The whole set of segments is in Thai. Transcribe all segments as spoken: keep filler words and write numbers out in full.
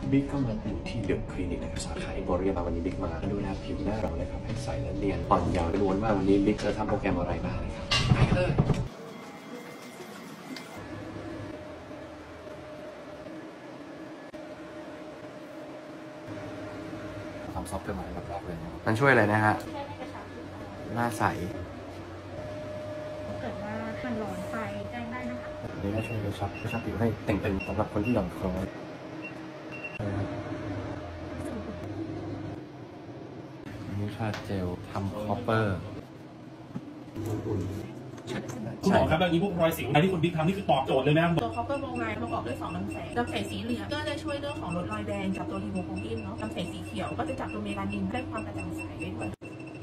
บิ๊กก็มาอยู่ที่เดอะคลินิกนะครับสาขาอิมโพเรียมวันนี้บิ๊กมาดูแลผิวหน้าเรานะครับให้ใสและเนียนอ่อนเยาว์ล้วนว่าวันนี้บิ๊กจะทำโปรแกรมอะไรบ้างนะครับไปเลยทำซอฟต์เวอร์ใหม่แบบล็อกเลยมันช่วยอะไรนะฮะหน้าใสเกิดว่ามันร้อนไปแจ้งได้นะคะนี่ก็ช่วยกระชับกระชับผิวให้เต่งๆสำหรับคนที่หย่อนคล้อยอันนี้ชาเจลทำคอปเปอร์คุณหมอครับแล้วนี้พวกรอยสิวที่คุณบิ๊กทำนี่คือตอบโจทย์เลยไหมครับตัวคอปเปอร์โบไลน์ประกอบด้วยสองลำแสงลำแสงสีเหลืองก็จะช่วยเรื่องของลดรอยแดงกับตัวฮีโมโกลบินเนาะลำแสงสีเขียวก็จะจับตัวเมลานินได้ความกระจ่างใสได้ด้วย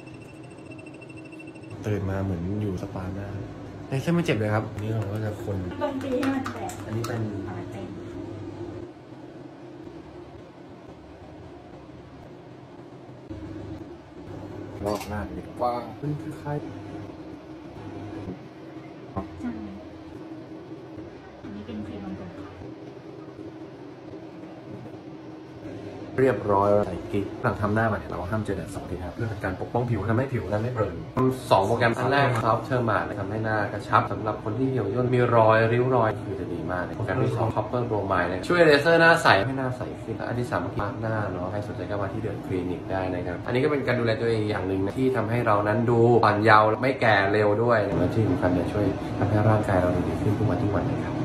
ตื่นมาเหมือนอยู่สปาหน้าในเส้นไม่เจ็บเลยครับนี่เราก็จะคนตรงตีให้มันแตกอันนี้เป็นรอบหน้าดีกว่าเป็นคือใครใช่อันนี้เป็นครีมบำรุงค่ะเรียบร้อยใส่กิ๊กหลังทำหน้ามาเนี่ยเราห้ามเจอแดดสองทีครับเพื่อเป็นการปกป้องผิวทำให้ผิวนั้นไม่เปลือยสองโปรแกรมอันแรกครับเชอร์มาทำให้หน้ากระชับสำหรับคนที่เหี่ยวย่นมีรอยริ้วรอยคือจะดีมากเลยโปรแกรมที่สองคอปเปอร์โบรไมด์ช่วยเลเซอร์หน้าใสให้หน้าใสขึ้นอันที่สามมาร์กหน้าเนาะใครสนใจก็มาที่เดอะคลินิกได้นะครับอันนี้ก็เป็นการดูแลตัวเองอย่างหนึ่งนะที่ทำให้เรานั้นดูอ่อนเยาว์ไม่แก่เร็วด้วยและที่สำคัญเนี่ยช่วยทำให้ร่างกายเราดีขึ้นทุกวันทุกวันเลยครับ